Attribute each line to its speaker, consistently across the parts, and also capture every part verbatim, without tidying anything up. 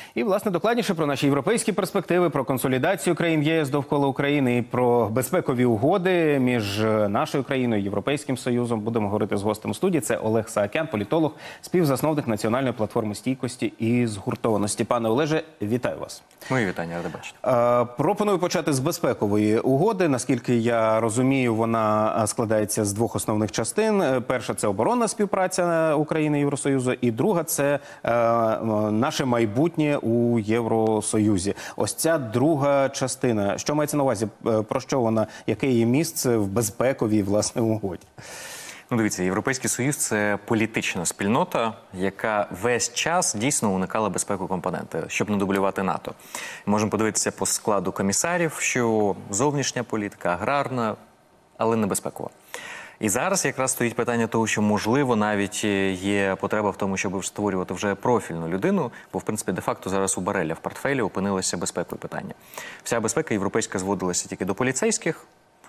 Speaker 1: І, власне, докладніше про наші європейські перспективи, про консолідацію країн ЄС довкола України і про безпекові угоди між нашою країною і Європейським Союзом будемо говорити з гостем у студії. Це Олег Саакян, політолог, співзасновник Національної платформи стійкості і згуртованості. Пане Олеже, вітаю вас.
Speaker 2: Мої вітання, ради бачити.
Speaker 1: Пропоную почати з безпекової угоди. Наскільки я розумію, вона складається з двох основних частин. Перша – це оборонна співпраця України і Євросоюзу, і друга – це е, наше майбутнє у Євросоюзі. Ось ця друга частина. Що мається на увазі? Про що вона? Яке її місце в безпековій, власне, угоді?
Speaker 2: Ну, дивіться, Європейський Союз – це політична спільнота, яка весь час дійсно уникала безпекової компоненти, щоб не дублювати НАТО. Можемо подивитися по складу комісарів, що зовнішня політика, аграрна, але не безпекова. І зараз якраз стоїть питання того, що, можливо, навіть є потреба в тому, щоб створювати вже профільну людину, бо, в принципі, де-факто зараз у Борреля в портфелі опинилися безпекові питання. Вся безпека європейська зводилася тільки до поліцейських,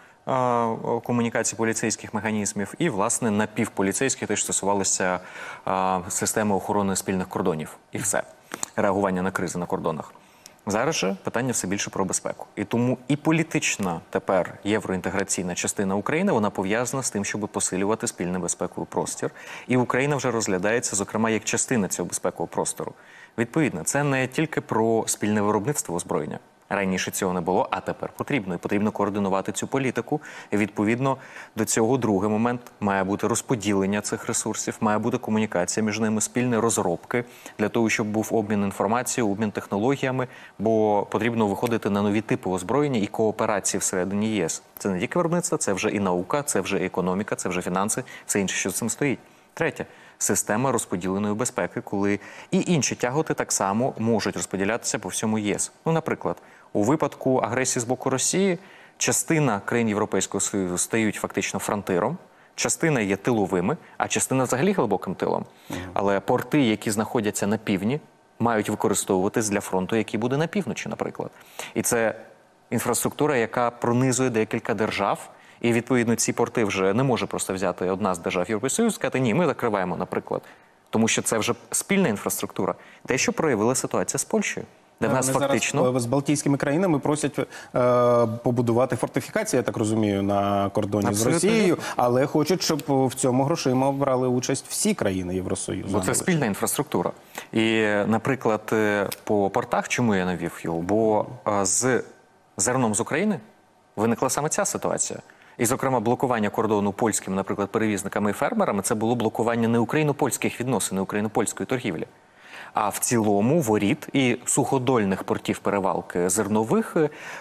Speaker 2: комунікації поліцейських механізмів і, власне, напівполіцейських, те, що стосувалося системи охорони спільних кордонів. І все. Реагування на кризи на кордонах. Зараз же питання все більше про безпеку. І тому і політична тепер євроінтеграційна частина України, вона пов'язана з тим, щоб посилювати спільний безпековий простір. І Україна вже розглядається, зокрема, як частина цього безпекового простору. Відповідно, це не тільки про спільне виробництво озброєння. Раніше цього не було, а тепер потрібно. І потрібно координувати цю політику. І, відповідно, до цього другий момент має бути розподілення цих ресурсів, має бути комунікація між ними, спільні розробки, для того, щоб був обмін інформацією, обмін технологіями, бо потрібно виходити на нові типи озброєння і кооперації всередині ЄС. Це не тільки виробництво, це вже і наука, це вже і економіка, це вже фінанси, все інше, що з цим стоїть. Третє. Система розподіленої безпеки, коли і інші тяготи так само можуть розподілятися по всьому ЄС. Ну, наприклад, у випадку агресії з боку Росії частина країн Європейського Союзу стають фактично фронтиром, частина є тиловими, а частина взагалі глибоким тилом. Mm. Але порти, які знаходяться на півдні, мають використовуватись для фронту, який буде на півночі, наприклад. І це інфраструктура, яка пронизує декілька держав. І, відповідно, ці порти вже не може просто взяти одна з держав Європейського Союзу і сказати, ні, ми закриваємо, наприклад. Тому що це вже спільна інфраструктура. Те, що проявила ситуація з Польщею. Де в нас
Speaker 1: Вони
Speaker 2: фактично...
Speaker 1: зараз з Балтійськими країнами просять е, побудувати фортифікації, я так розумію, на кордоні
Speaker 2: Абсолютно.
Speaker 1: з Росією, але хочуть, щоб в цьому грошима брали участь всі країни Євросоюзу.
Speaker 2: Бо це спільна інфраструктура. І, наприклад, по портах, чому я навів його? Бо з зерном з України виникла саме ця ситуація. І, зокрема, блокування кордону польськими, наприклад, перевізниками і фермерами, це було блокування не україно-польських відносин, не україно-польської торгівлі, а в цілому воріт і суходольних портів перевалки зернових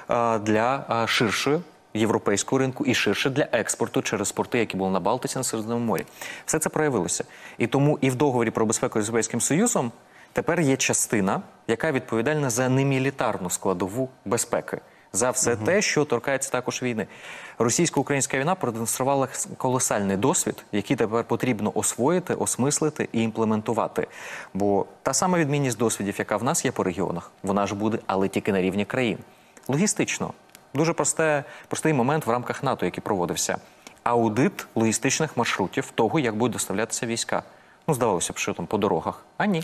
Speaker 2: для ширшої європейського ринку і ширше для експорту через порти, які були на Балтиці, на Середземному морі. Все це проявилося. І тому і в договорі про безпеку з Європейським Союзом тепер є частина, яка відповідальна за немілітарну складову безпеки. За все угу. те, що торкається також війни. Російсько-українська війна продемонструвала колосальний досвід, який тепер потрібно освоїти, осмислити і імплементувати. Бо та сама відмінність досвідів, яка в нас є по регіонах, вона ж буде, але тільки на рівні країн. Логістично. Дуже просте, простий момент в рамках НАТО, який проводився. Аудит логістичних маршрутів того, як будуть доставлятися війська. Ну, здавалося б, що там по дорогах. А ні.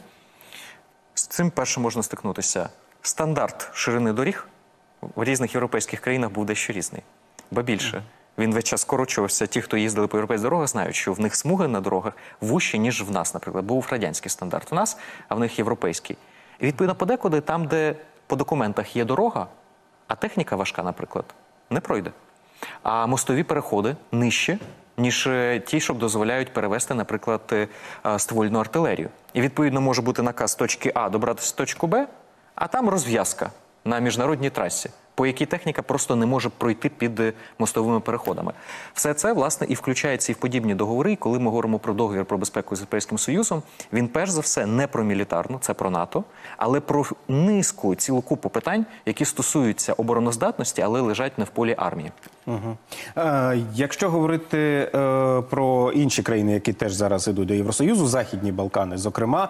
Speaker 2: З цим перше можна стикнутися. Стандарт ширини доріг в різних європейських країнах був дещо різний. Ба більше, він весь час скорочувався. Ті, хто їздили по європейських дорогах, знають, що в них смуги на дорогах вужчі, ніж в нас, наприклад. Був радянський стандарт у нас, а в них європейський. І, відповідно, подекуди, там, де по документах є дорога, а техніка важка, наприклад, не пройде. А мостові переходи нижче, ніж ті, що дозволяють перевести, наприклад, ствольну артилерію. І, відповідно, може бути наказ з точки А добратися в точку Б, а там розв'язка на міжнародній трасі, по якій техніка просто не може пройти під мостовими переходами. Все це, власне, і включається і в подібні договори. І коли ми говоримо про договір про безпеку з Європейським Союзом, він, перш за все, не про мілітарну, це про НАТО, але про низку, цілу купу питань, які стосуються обороноздатності, але лежать не в полі армії.
Speaker 1: Угу. Е, якщо говорити е, про інші країни, які теж зараз йдуть до Євросоюзу, Західні Балкани, зокрема,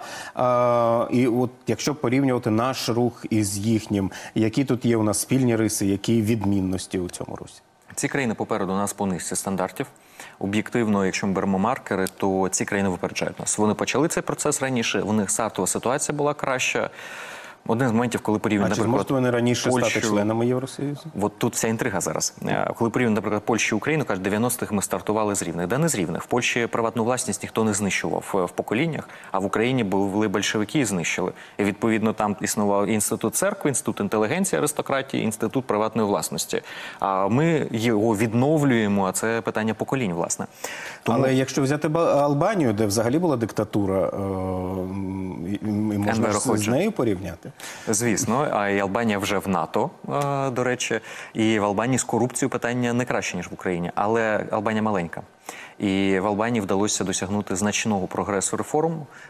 Speaker 1: е, і от якщо порівнювати наш рух із їхнім, які тут є у нас спільні риси, які відмінності у цьому русі?
Speaker 2: Ці країни попереду нас по низці стандартів. Об'єктивно, якщо ми беремо маркери, то ці країни випереджають нас. Вони почали цей процес раніше, у них стартова ситуація була краща. Один з моментів, коли порівняно,
Speaker 1: А чи
Speaker 2: наприклад,
Speaker 1: зможуть вони раніше
Speaker 2: Польщу...
Speaker 1: стати членами Євросоюзу?
Speaker 2: От тут вся інтрига зараз. Е, Коли порівняно, наприклад, Польщу і Україну, кажуть, дев'яностих ми стартували з рівних. Да не з рівних. В Польщі приватну власність ніхто не знищував е, в поколіннях, а в Україні були большевики і знищили. І, відповідно, там існував інститут церкви, інститут інтелігенції, аристократії, інститут приватної власності. А ми його відновлюємо, а це питання поколінь, власне. Тому...
Speaker 1: Але якщо взяти Ба- Албанію, де взагалі була диктатура, е, і- і можна
Speaker 2: Енвер
Speaker 1: ж з
Speaker 2: хоче.
Speaker 1: нею порівняти?
Speaker 2: Звісно, а і Албанія вже в НАТО, е, до речі, і в Албанії з корупцією питання не краще, ніж в Україні, але Албанія маленька. І в Албанії вдалося досягнути значного прогресу реформ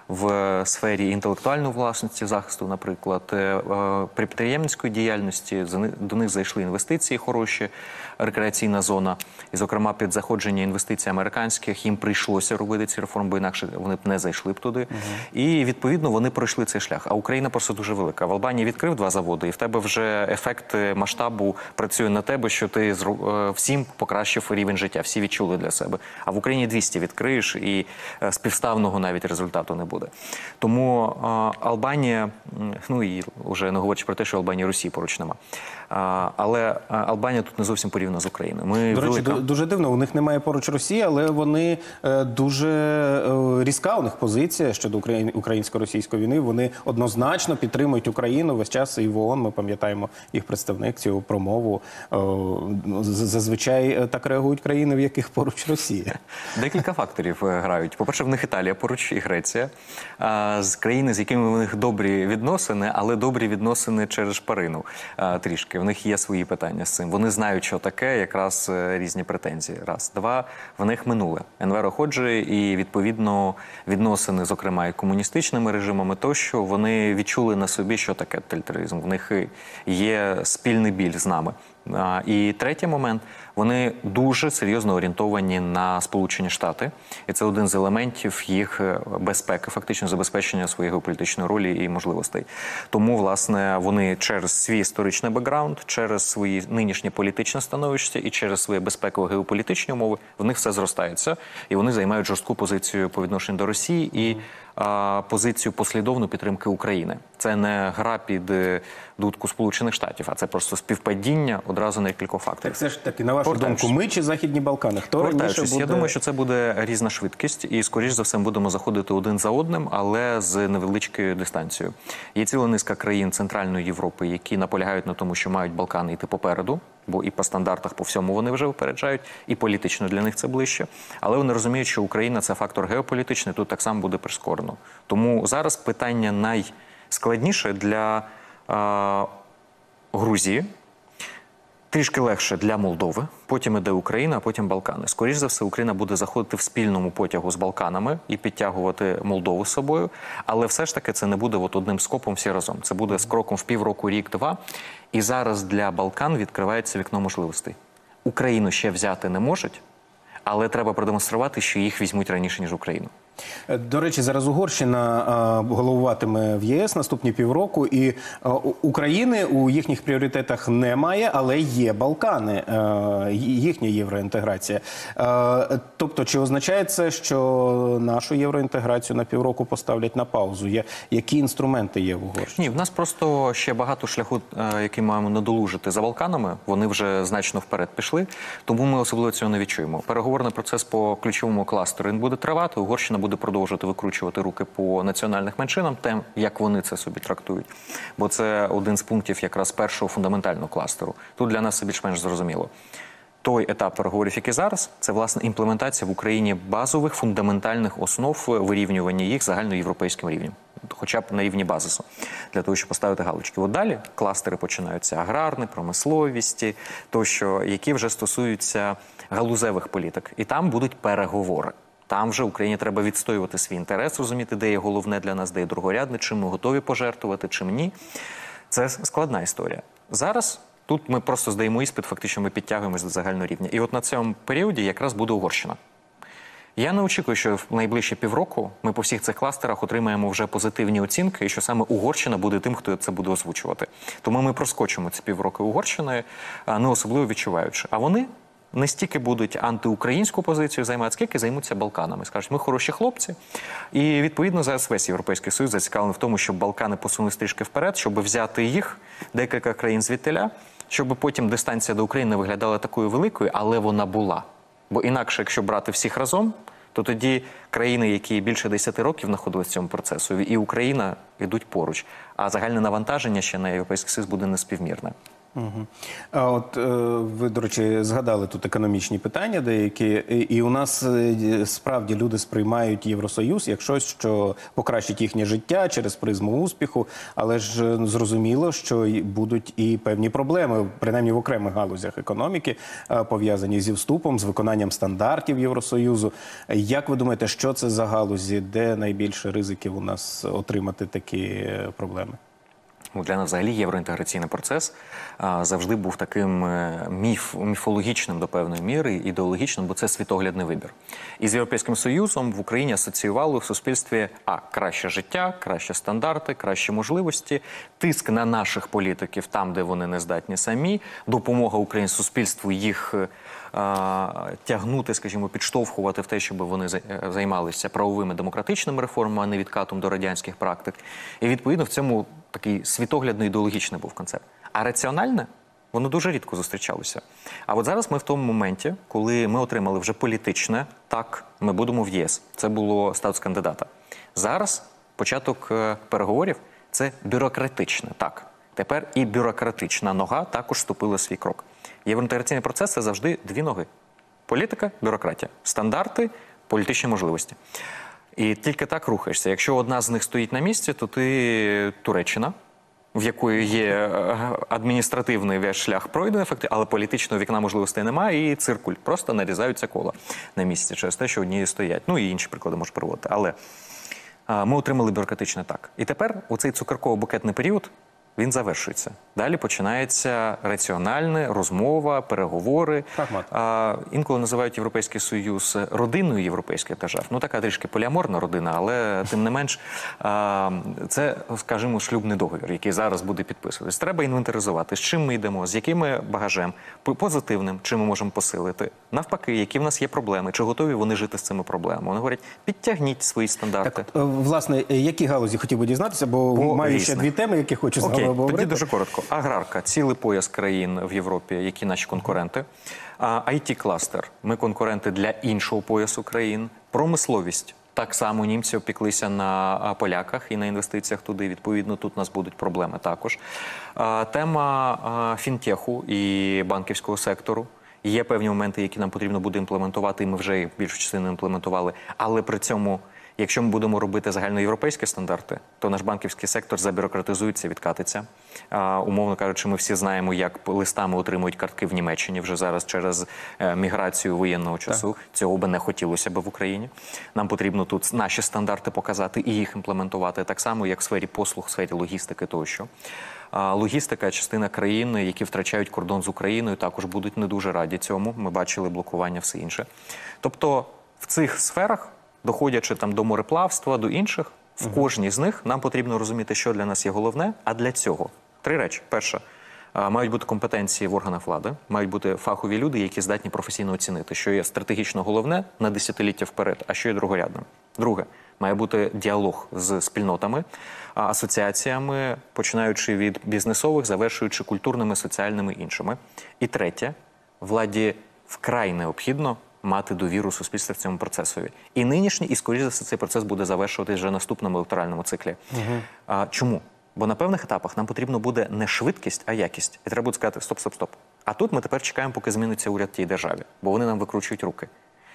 Speaker 2: в сфері інтелектуальної власності, захисту, наприклад, е, е, підприємницької діяльності. За ни- До них зайшли інвестиції хороші, рекреаційна зона. І, зокрема, під заходження інвестицій американських їм прийшлося робити ці реформи, бо інакше вони б не зайшли б туди. І, відповідно, вони пройшли цей шлях. А Україна просто дуже велика. В Албанії відкрив два заводи, і в тебе вже ефект масштабу працює на тебе, що ти зру- е, всім покращив рівень життя, всі відчули для себе. А в Україні двісті відкриєш, і е, співставного навіть результату не буде. Тому е, Албанія, м, ну і вже не говорячи про те, що Албанія і Росії поруч нема. А, але е, Албанія тут не зовсім порівняна з Україною. Ми
Speaker 1: До речі,
Speaker 2: велика...
Speaker 1: ду- дуже дивно, у них немає поруч Росії, але вони е, дуже е, різка у них позиція щодо Украї- українсько-російської війни. Вони однозначно підтримують Україну весь час, і в ООН ми пам'ятаємо їх представник, цю промову. Е, з- Зазвичай е, так реагують країни, в яких поруч Росія.
Speaker 2: Декілька факторів е, грають. По-перше, в них Італія поруч і Греція. А, з країни, з якими в них добрі відносини, але добрі відносини через шпарину а, трішки. В них є свої питання з цим. Вони знають, що таке, якраз е, різні претензії. Раз. Два. В них минуле. Енвер Ходжі і, відповідно, відносини, зокрема, і комуністичними режимами тощо, вони відчули на собі, що таке тоталітаризм. В них є спільний біль з нами. А, І третій момент, вони дуже серйозно орієнтовані на Сполучені Штати, і це один з елементів їх безпеки, фактично забезпечення своєї геополітичної ролі і можливостей. Тому, власне, вони через свій історичний бекграунд, через свої нинішнє політичне становище і через свої безпеково-геополітичні умови, в них все зростається, і вони займають жорстку позицію по відношенню до Росії і а, позицію послідовної підтримки України. Це не гра під е, дудку Сполучених Штатів, а це просто співпадіння одразу на кількох факторів.
Speaker 1: Так все ж таки, на вашу
Speaker 2: Повертаючись.
Speaker 1: думку, ми чи Західні Балкани? Хто раніше
Speaker 2: Повертаючись,
Speaker 1: буде...
Speaker 2: я думаю, що це буде різна швидкість, і, скоріш за все, будемо заходити один за одним, але з невеличкою дистанцією. Є ціла низка країн Центральної Європи, які наполягають на тому, що мають Балкани йти попереду, бо і по стандартах, по всьому вони вже випереджають, і політично для них це ближче. Але вони розуміють, що Україна – це фактор геополітичний, тут так само буде прискорено. Тому зараз питання найскладніше для е, Грузії, трішки легше для Молдови, потім іде Україна, а потім Балкани. Скоріше за все, Україна буде заходити в спільному потягу з Балканами і підтягувати Молдову з собою, але все ж таки це не буде от одним скопом всі разом. Це буде з кроком в півроку, рік-два. І зараз для Балкан відкривається вікно можливостей. Україну ще взяти не можуть, але треба продемонструвати, що їх візьмуть раніше, ніж Україну.
Speaker 1: До речі, зараз Угорщина а, головуватиме в ЄС наступні півроку, і а, у- України у їхніх пріоритетах немає, але є Балкани, а, їхня євроінтеграція. А, тобто, чи означає це, що нашу євроінтеграцію на півроку поставлять на паузу? Є, які інструменти є в Угорщині?
Speaker 2: Ні, в нас просто ще багато шляху, е, який маємо надолужити за Балканами. Вони вже значно вперед пішли, тому ми особливо цього не відчуємо. Переговорний процес по ключовому кластеру він буде тривати. Угорщина буде продовжувати викручувати руки по національних меншинам, тим, як вони це собі трактують. Бо це один з пунктів якраз першого фундаментального кластеру. Тут для нас це більш-менш зрозуміло. Той етап переговорів, який зараз, це, власне, імплементація в Україні базових фундаментальних основ вирівнювання їх загальноєвропейським рівнем. Хоча б на рівні базису, для того, щоб поставити галочки. От далі кластери починаються аграрні, промисловісті, тощо, які вже стосуються галузевих політик. І там будуть переговори. Там вже Україні треба відстоювати свій інтерес, розуміти, де є головне для нас, де є другорядне, чим ми готові пожертвувати, чим ні. Це складна історія. Зараз тут ми просто здаємо іспит, фактично ми підтягуємось до загального рівня. І от на цьому періоді якраз буде Угорщина. Я не очікую, що в найближчі півроку ми по всіх цих кластерах отримаємо вже позитивні оцінки, і що саме Угорщина буде тим, хто це буде озвучувати. Тому ми проскочимо ці півроки Угорщини, не особливо відчуваючи. А вони не стільки будуть антиукраїнську позицію займати, скільки займуться Балканами. Скажуть, ми хороші хлопці. І, відповідно, зараз весь Європейський Союз зацікавлений в тому, щоб Балкани посунулись трішки вперед, щоб взяти їх, декілька країн звідтиля, щоб потім дистанція до України не виглядала такою великою, але вона була. Бо інакше, якщо брати всіх разом, то тоді країни, які більше десяти років знаходилися в цьому процесу, і Україна йдуть поруч. А загальне навантаження ще на Європейський Союз буде неспівмірне.
Speaker 1: Угу. А от е, ви, до речі, згадали тут економічні питання деякі, і, і у нас е, справді люди сприймають Євросоюз як щось, що покращить їхнє життя через призму успіху, але ж е, зрозуміло, що й будуть і певні проблеми, принаймні в окремих галузях економіки, е, пов'язані зі вступом, з виконанням стандартів Євросоюзу. Як ви думаєте, що це за галузі, де найбільше ризиків у нас отримати такі е, проблеми?
Speaker 2: Для нас взагалі євроінтеграційний процес а, завжди був таким е, міф, міфологічним до певної міри, ідеологічним, бо це світоглядний вибір. І з Європейським Союзом в Україні асоціювали в суспільстві а, краще життя, кращі стандарти, кращі можливості, тиск на наших політиків там, де вони не здатні самі, допомога українському суспільству їх а, тягнути, скажімо, підштовхувати в те, щоб вони займалися правовими демократичними реформами, а не відкатом до радянських практик. І відповідно в цьому такий світоглядно-ідеологічний був концепт. А раціональне, воно дуже рідко зустрічалося. А от зараз ми в тому моменті, коли ми отримали вже політичне, так, ми будемо в ЄС. Це було статус кандидата. Зараз початок е, переговорів – це бюрократичне, так. Тепер і бюрократична нога також вступила в свій крок. Євроінтеграційний процес – це завжди дві ноги. Політика, бюрократія. Стандарти, політичні можливості. І тільки так рухаєшся. Якщо одна з них стоїть на місці, то ти Туреччина, в якої є адміністративний весь шлях пройдений, але політичного вікна можливостей немає, і циркуль. Просто нарізаються кола на місці через те, що одні стоять. Ну і інші приклади можу приводити. Але ми отримали бюрократичне так. І тепер оцей цукерково-букетний період, він завершується. Далі починається раціональне, розмова, переговори. А, інколи називають Європейський Союз родиною європейських держав. Ну, така трішки поліаморна родина, але тим не менш, а, це, скажімо, шлюбний договір, який зараз буде підписуватись. Треба інвентаризувати, з чим ми йдемо, з яким багажем, позитивним, чим ми можемо посилити. Навпаки, які в нас є проблеми, чи готові вони жити з цими проблемами. Вони говорять, підтягніть свої стандарти.
Speaker 1: Так, власне, які галузі хотів би дізнатися, бо
Speaker 2: По
Speaker 1: маю
Speaker 2: різних.
Speaker 1: ще дві теми, які хочу з вами
Speaker 2: Окей,
Speaker 1: обговорити.
Speaker 2: тоді дуже коротко. Аграрка, цілий пояс країн в Європі, які наші конкуренти. ай ті-кластер, ми конкуренти для іншого поясу країн. Промисловість. Так само німці опіклися на поляках і на інвестиціях туди. Відповідно, тут у нас будуть проблеми також. Тема фінтеху і банківського сектору. Є певні моменти, які нам потрібно буде імплементувати, і ми вже їх більшу частину імплементували. Але при цьому, якщо ми будемо робити загальноєвропейські стандарти, то наш банківський сектор забюрократизується, відкатиться. А, умовно кажучи, ми всі знаємо, як листами отримують картки в Німеччині вже зараз через е, міграцію воєнного часу. Так. Цього би не хотілося б в Україні. Нам потрібно тут наші стандарти показати і їх імплементувати, так само, як в сфері послуг, в сфері логістики тощо. А, логістика – частина країн, які втрачають кордон з Україною, також будуть не дуже раді цьому. Ми бачили блокування, все інше. Тобто в цих сферах, доходячи там до мореплавства, до інших, в кожній з них нам потрібно розуміти, що для нас є головне, а для цього три речі. Перша, мають бути компетенції в органах влади, мають бути фахові люди, які здатні професійно оцінити, що є стратегічно головне на десятиліття вперед, а що є другорядним. Друге, має бути діалог з спільнотами, асоціаціями, починаючи від бізнесових, завершуючи культурними, соціальними і іншими. І третє, владі вкрай необхідно мати довіру суспільства в цьому процесові. І нинішній, і, скоріше за все, цей процес буде завершуватись вже в наступному електоральному циклі. Угу. А, чому? Бо на певних етапах нам потрібно буде не швидкість, а якість. І треба буде сказати стоп, стоп, стоп. А тут ми тепер чекаємо, поки зміниться уряд в тій державі, бо вони нам викручують руки.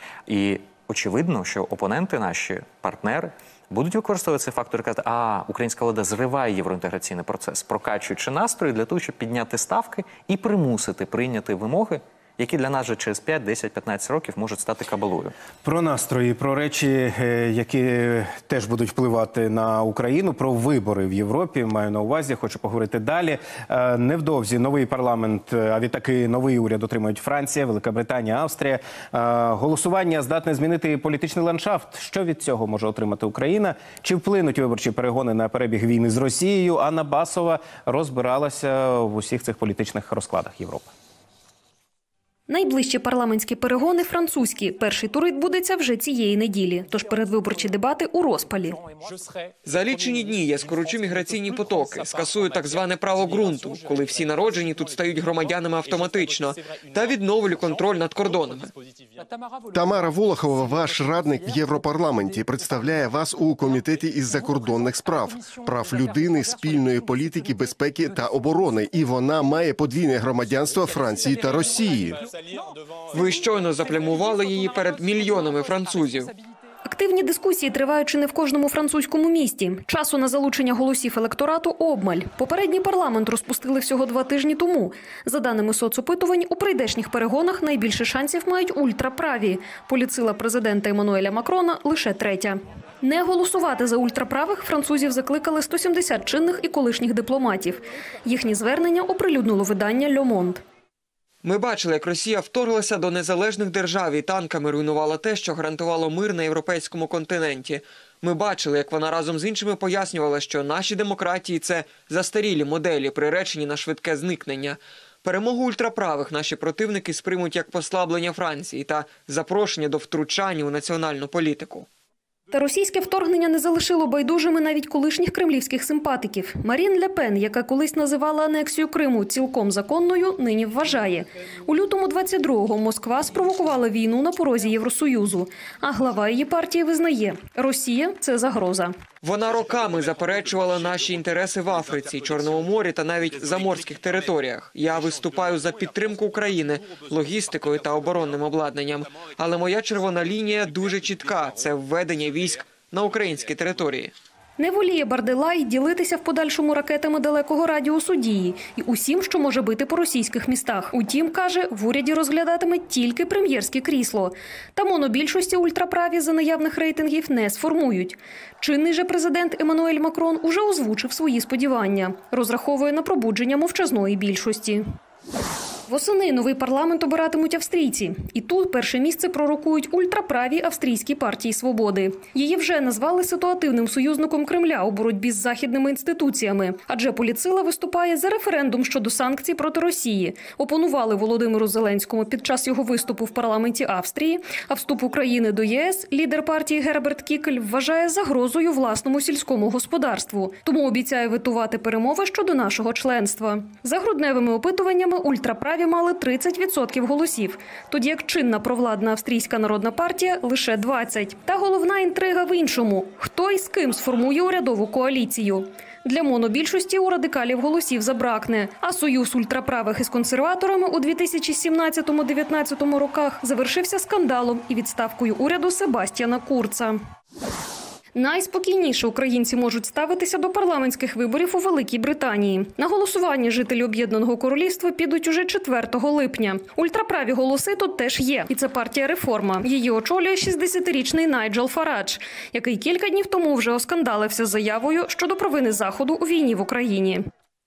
Speaker 2: І очевидно, що опоненти наші, партнери, будуть використовувати цей фактор і казати, а, українська влада зриває євроінтеграційний процес, прокачуючи настрої для того, щоб підняти ставки і примусити прийняти вимоги, які для нас вже через п'ять, десять, п'ятнадцять років можуть стати кабалою.
Speaker 1: Про настрої, про речі, які теж будуть впливати на Україну, про вибори в Європі, маю на увазі, хочу поговорити далі. Невдовзі новий парламент, а відтаки новий уряд отримають Франція, Велика Британія, Австрія. Голосування здатне змінити політичний ландшафт. Що від цього може отримати Україна? Чи вплинуть виборчі перегони на перебіг війни з Росією? Анна Басова розбиралася в усіх цих політичних розкладах Європи.
Speaker 3: Найближчі парламентські перегони французькі. Перший тур відбудеться вже цієї неділі. Тож передвиборчі дебати у розпалі.
Speaker 4: За лічені дні я скорочу міграційні потоки, скасую так зване право ґрунту, коли всі народжені тут стають громадянами автоматично, та відновлю контроль над кордонами.
Speaker 5: Тамара Волохова, ваш радник в Європарламенті, представляє вас у Комітеті із закордонних справ, прав людини, спільної політики, безпеки та оборони. І вона має подвійне громадянство Франції та Росії.
Speaker 4: Ви щойно заплямували її перед мільйонами французів.
Speaker 3: Активні дискусії тривають чи не в кожному французькому місті. Часу на залучення голосів електорату обмаль. Попередній парламент розпустили всього два тижні тому. За даними соцопитувань, у прийдешніх перегонах найбільше шансів мають ультраправі. Політсила президента Еммануеля Макрона лише третя. Не голосувати за ультраправих французів закликали сто сімдесят чинних і колишніх дипломатів. Їхні звернення оприлюднило видання «Ле Монд».
Speaker 4: Ми бачили, як Росія вторглася до незалежних держав і танками руйнувала те, що гарантувало мир на європейському континенті. Ми бачили, як вона разом з іншими пояснювала, що наші демократії – це застарілі моделі, приречені на швидке зникнення. Перемогу ультраправих наші противники сприймуть як послаблення Франції та запрошення до втручання у національну політику.
Speaker 3: Та російське вторгнення не залишило байдужими навіть колишніх кремлівських симпатиків. Марін Ле Пен, яка колись називала анексію Криму цілком законною, нині вважає. У лютому двадцять другого Москва спровокувала війну на порозі Євросоюзу. А глава її партії визнає – Росія – це загроза.
Speaker 4: Вона роками заперечувала наші інтереси в Африці, Чорному морі та навіть заморських територіях. Я виступаю за підтримку України логістикою та оборонним обладнанням. Але моя червона лінія дуже чітка – це введення військ на українські території.
Speaker 3: Не воліє Барделай ділитися в подальшому ракетами далекого радіусу дії і усім, що може бити по російських містах. Утім, каже, в уряді розглядатиме тільки прем'єрське крісло. Та монобільшості ультраправі за наявних рейтингів не сформують. Чинний же президент Еммануель Макрон уже озвучив свої сподівання. Розраховує на пробудження мовчазної більшості. Восени новий парламент обиратимуть австрійці. І тут перше місце пророкують ультраправі австрійські партії свободи. Її вже назвали ситуативним союзником Кремля у боротьбі з західними інституціями. Адже політсила виступає за референдум щодо санкцій проти Росії. Опонували Володимиру Зеленському під час його виступу в парламенті Австрії. А вступ України до ЄС лідер партії Герберт Кікель вважає загрозою власному сільському господарству. Тому обіцяє ветувати перемови щодо нашого членства. За грудневими опитуваннями ультраправі мали тридцять відсотків голосів, тоді як чинна провладна австрійська народна партія – лише двадцять. Та головна інтрига в іншому – хто і з ким сформує урядову коаліцію. Для монобільшості у радикалів голосів забракне, а союз ультраправих із консерваторами у дві тисячі сімнадцятому - дві тисячі дев'ятнадцятому роках завершився скандалом і відставкою уряду Себастьяна Курца. Найспокійніше українці можуть ставитися до парламентських виборів у Великій Британії. На голосування жителі Об'єднаного Королівства підуть уже четвертого липня. Ультраправі голоси тут теж є. І це партія «Реформа». Її очолює шістдесятирічний Найджел Фарадж, який кілька днів тому вже оскандалився заявою щодо провини Заходу у війні в Україні.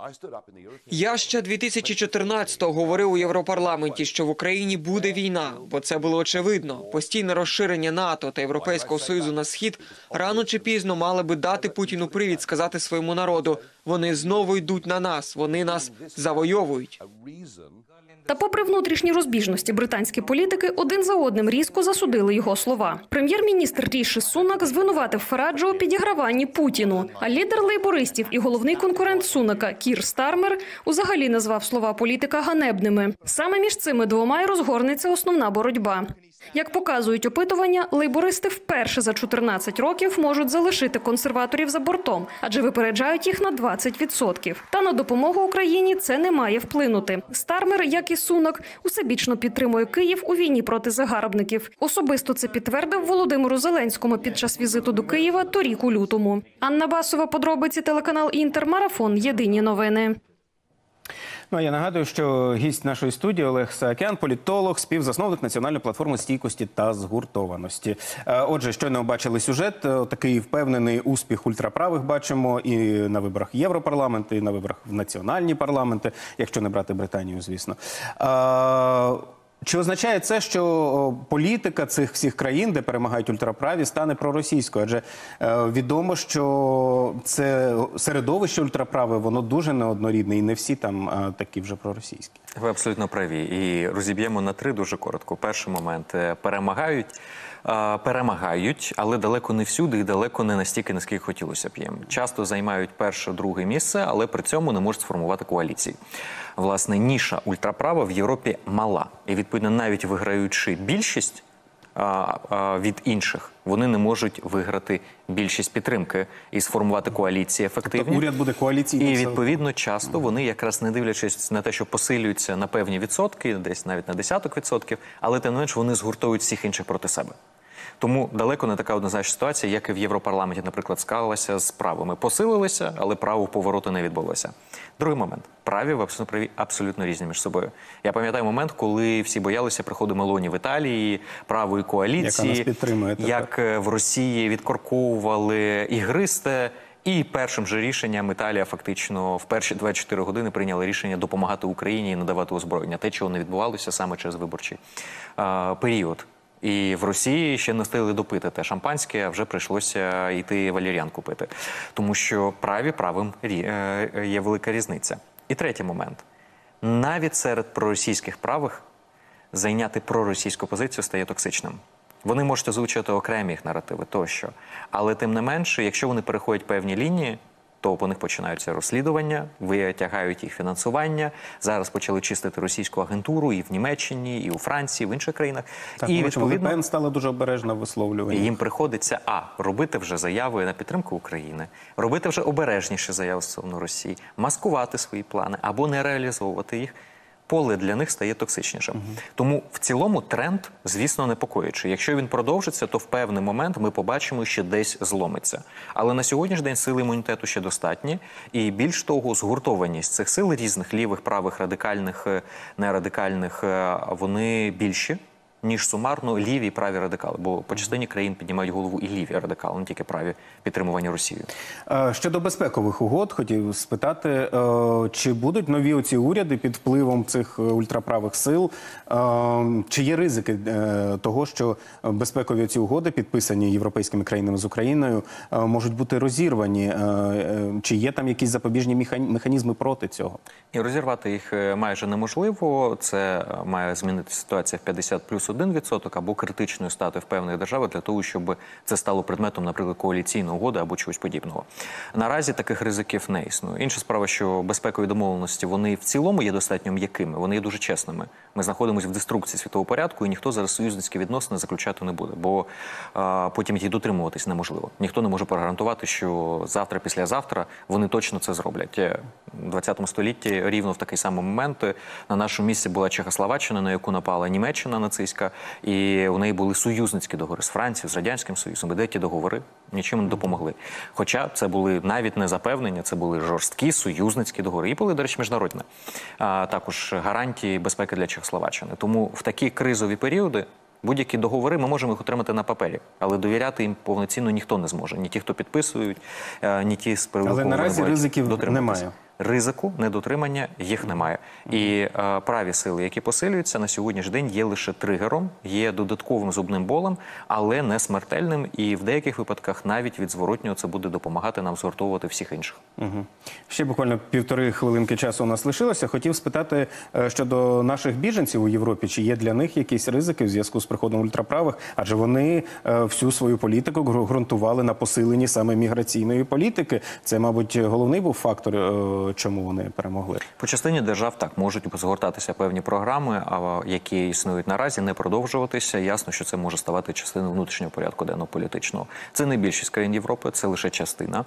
Speaker 4: Я ще дві тисячі чотирнадцятого говорив у Європарламенті, що в Україні буде війна, бо це було очевидно. Постійне розширення НАТО та Європейського Союзу на схід рано чи пізно мали би дати Путіну привід сказати своєму народу: вони знову йдуть на нас, вони нас завойовують.
Speaker 3: Та попри внутрішні розбіжності, британські політики один за одним різко засудили його слова. Прем'єр-міністр Ріші Сунак звинуватив Фараджа у підіграванні Путіну. А лідер лейбористів і головний конкурент Сунака Кір Стармер узагалі назвав слова політика ганебними. Саме між цими двома й розгорнеться основна боротьба. Як показують опитування, лейбористи вперше за чотирнадцять років можуть залишити консерваторів за бортом, адже випереджають їх на двадцять відсотків. Та на допомогу Україні це не має вплинути. Стармер, як і Сунак, усебічно підтримує Київ у війні проти загарбників. Особисто це підтвердив Володимиру Зеленському під час візиту до Києва торік у лютому. Анна Басова, подробиці, телеканал «Інтер», Марафон, єдині новини.
Speaker 1: Ну, а я нагадую, що гість нашої студії Олег Саакян, політолог, співзасновник Національної платформи стійкості та згуртованості. Отже, щойно бачили сюжет, такий впевнений успіх ультраправих бачимо і на виборах Європарламенту, і на виборах в національні парламенти, якщо не брати Британію, звісно. Чи означає це, що о, політика цих всіх країн, де перемагають ультраправі, стане проросійською? Адже е, відомо, що це середовище ультраправе, воно дуже неоднорідне, і не всі там е, такі вже проросійські.
Speaker 2: Ви абсолютно праві. І розіб'ємо на три дуже коротко. Перший момент. Перемагають, е, перемагають, але далеко не всюди і далеко не настільки, наскільки хотілося б їм. Часто займають перше, друге місце, але при цьому не можуть сформувати коаліції. Власне, ніша ультраправа в Європі мала. І, відповідно, навіть виграючи більшість а, а, від інших, вони не можуть виграти більшість підтримки і сформувати коаліції ефективні.
Speaker 1: Тобто уряд буде коаліційним.
Speaker 2: І, відповідно, часто вони, якраз не дивлячись на те, що посилюються на певні відсотки, десь навіть на десяток відсотків, але тим не менш вони згуртовують всіх інших проти себе. Тому далеко не така однозначна ситуація, як і в Європарламенті, наприклад, склалася з правими. Посилилися, але право повороту не відбулося. Другий момент. Праві в абсолютно, праві абсолютно різні між собою. Я пам'ятаю момент, коли всі боялися приходу Мелоні в Італії, правої коаліції,
Speaker 1: яка нас підтримує,
Speaker 2: як в Росії відкорковували ігристе. І першим же рішенням Італія фактично в перші двадцять чотири години прийняла рішення допомагати Україні і надавати озброєння. Те, чого не відбувалося саме через виборчий а, період. І в Росії ще не встигли допити те шампанське, а вже прийшлося йти валеріанку пити. Тому що праві правим є велика різниця. І третій момент. Навіть серед проросійських правих зайняти проросійську позицію стає токсичним. Вони можуть озвучувати окремі їх наративи тощо. Але тим не менше, якщо вони переходять певні лінії, то по них починаються розслідування, витягають їх фінансування. Зараз почали чистити російську агентуру і в Німеччині, і у Франції, і в інших країнах.
Speaker 1: Так,
Speaker 2: і відповідно
Speaker 1: Ле Пен стала дуже обережна в висловлюванні.
Speaker 2: їм приходиться а робити вже заяви на підтримку України, робити вже обережніші заяви стосовно Росії, маскувати свої плани або не реалізовувати їх. Поле для них стає токсичнішим. Uh-huh. Тому в цілому тренд, звісно, непокоючий. Якщо він продовжиться, то в певний момент ми побачимо, що десь зломиться. Але на сьогоднішній день сили імунітету ще достатні. І більш того, згуртованість цих сил різних, лівих, правих, радикальних, нерадикальних, вони більші, ніж сумарно ліві і праві радикали. Бо по частині країн піднімають голову і ліві радикали, не тільки праві, підтримувані Росією.
Speaker 1: Щодо безпекових угод, хотів спитати, чи будуть нові оці уряди під впливом цих ультраправих сил? Чи є ризики того, що безпекові ці угоди, підписані європейськими країнами з Україною, можуть бути розірвані? Чи є там якісь запобіжні механізми проти цього?
Speaker 2: І розірвати їх майже неможливо. Це має змінити ситуація в п'ятдесят плюс один відсоток або критичною стати в певних державах для того, щоб це стало предметом, наприклад, коаліційної угоди або чогось подібного. Наразі таких ризиків не існує. Інша справа, що безпекові домовленості, вони в цілому є достатньо м'якими, вони є дуже чесними. Ми знаходимося в деструкції світового порядку, і ніхто зараз союзницькі відносини заключати не буде, бо а, потім їх дотримуватись неможливо. Ніхто не може прогарантувати, що завтра, післязавтра вони точно це зроблять. У двадцятому столітті рівно в такий самий момент на нашому місці була Чехословаччина, на яку напала Німеччина нацистська, і у неї були союзницькі договори з Францією, з Радянським Союзом. І де ті договори нічим не допомогли. Хоча це були навіть не запевнення, це були жорсткі союзницькі договори. І були, до речі, міжнародні. А також гарантії безпеки для Чехословаччини. Тому в такі кризові періоди будь-які договори ми можемо їх отримати на папері, але довіряти їм повноцінно ніхто не зможе. Ні ті, хто підписують, ні ті, з приводу
Speaker 1: Але наразі ризиків немає.
Speaker 2: Ризику недотримання їх немає. І е, праві сили, які посилюються, на сьогоднішній день є лише тригером, є додатковим зубним болем, але не смертельним. І в деяких випадках навіть від зворотнього це буде допомагати нам згуртовувати всіх інших.
Speaker 1: Угу. Ще буквально півтори хвилинки часу у нас лишилося. Хотів спитати щодо наших біженців у Європі, чи є для них якісь ризики в зв'язку з приходом ультраправих? Адже вони всю свою політику ґрунтували на посиленні саме міграційної політики. Це, мабуть, головний був фактор, чому вони перемогли?
Speaker 2: По частині держав так можуть згортатися певні програми, які існують наразі, не продовжуватися. Ясно, що це може ставати частиною внутрішнього порядку денного політичного. Це не більшість країн Європи, це лише частина.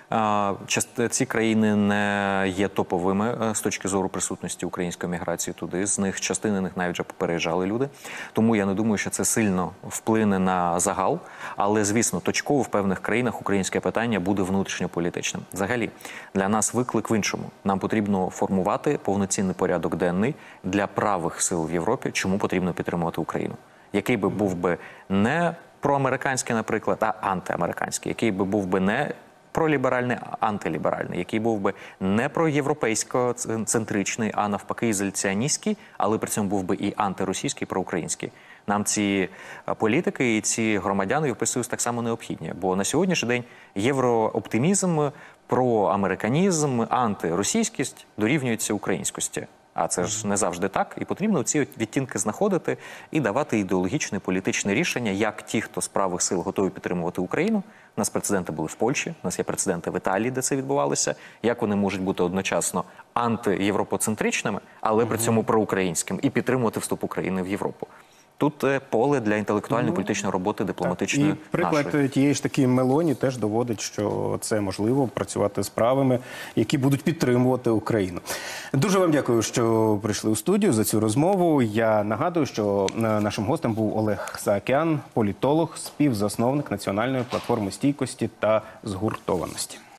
Speaker 2: Ці країни не є топовими з точки зору присутності української міграції туди. З них частини них навіть вже попереїжджали люди. Тому я не думаю, що це сильно вплине на загал. Але, звісно, точково в певних країнах українське питання буде внутрішньополітичним. Взагалі, для нас виклик в іншому. Нам потрібно формувати повноцінний порядок денний для правих сил в Європі, чому потрібно підтримувати Україну. Який би був би не проамериканський, наприклад, а антиамериканський. Який би був би не проліберальний, антиліберальний, який був би не проєвропейсько-центричний, а навпаки ізоляціоністський, але при цьому був би і антиросійський, і проукраїнський. Нам ці політики і ці громадяни Європейського так само необхідні. Бо на сьогоднішній день єврооптимізм, проамериканізм, антиросійськість дорівнюються українськості. А це ж не завжди так. І потрібно ці відтінки знаходити і давати ідеологічне, політичне рішення, як ті, хто з правих сил готові підтримувати Україну. У нас прецеденти були в Польщі, у нас є прецеденти в Італії, де це відбувалося. Як вони можуть бути одночасно антиєвропоцентричними, але при цьому проукраїнським, і підтримувати вступ України в Європу. Тут е, поле для інтелектуальної, політичної роботи, дипломатичної
Speaker 1: І приклад
Speaker 2: нашої.
Speaker 1: тієї ж таки Мелоні теж доводить, що це можливо працювати з правими, які будуть підтримувати Україну. Дуже вам дякую, що прийшли у студію за цю розмову. Я нагадую, що нашим гостем був Олег Саакян, політолог, співзасновник Національної платформи стійкості та згуртованості.